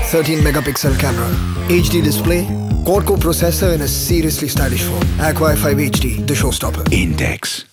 13 megapixel camera, HD display, quad-core processor, and a seriously stylish phone. Acquire 5 HD, the showstopper. Index.